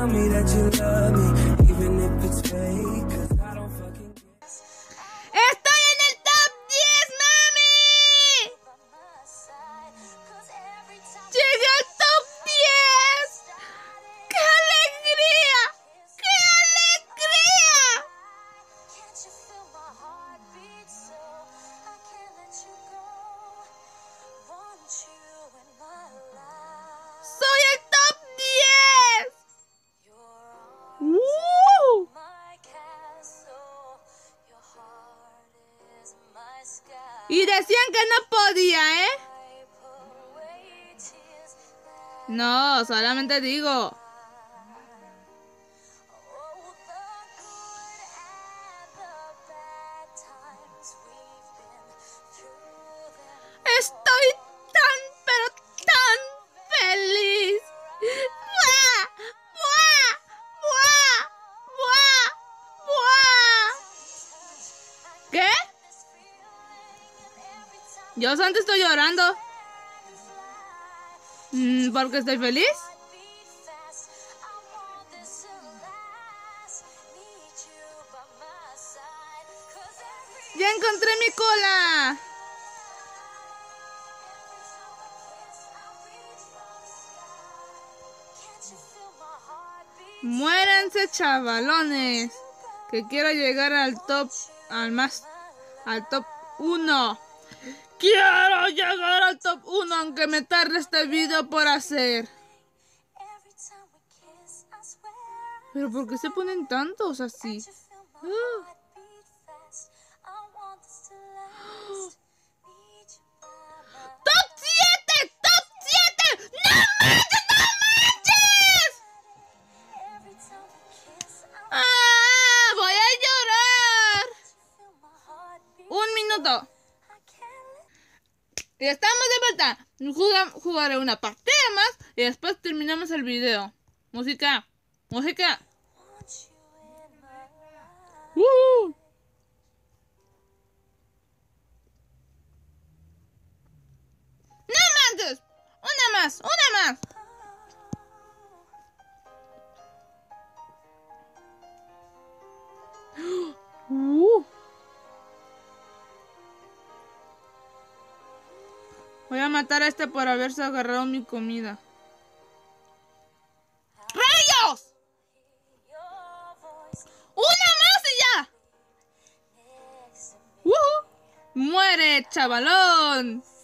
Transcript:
me that you love me, even if it's fake, 'cause I don't fucking care. ¡Estoy en el top 10, mami! ¡Llegué al top 10! ¡Qué alegría! ¡Qué alegría! ¡Soy el top 10! ¡Woo! Y decían que no podía, ¿eh? No, solamente digo. Estoy tan, pero tan feliz. ¡Buah! ¡Buah! ¡Buah! ¡Buah! ¡Buah! ¿Qué? Yo antes estoy llorando. ¿Porque estoy feliz? ¡Ya encontré mi cola! Muéranse, chavalones, que quiero llegar al top, al top 1. Quiero llegar al top 1 aunque me tarde este video por hacer. Pero ¿por qué se ponen tantos así? ¡Top 7! ¡Top 7! ¡No manches! ¡No manches! Voy a llorar. Un minuto. Y estamos de vuelta. Jugaré una partida más y después terminamos el video. Música. Música. ¡No manches! Una más, una más. Voy a matar a este por haberse agarrado mi comida. ¡Rayos! ¡Una más y ya! ¡Muere, chavalón!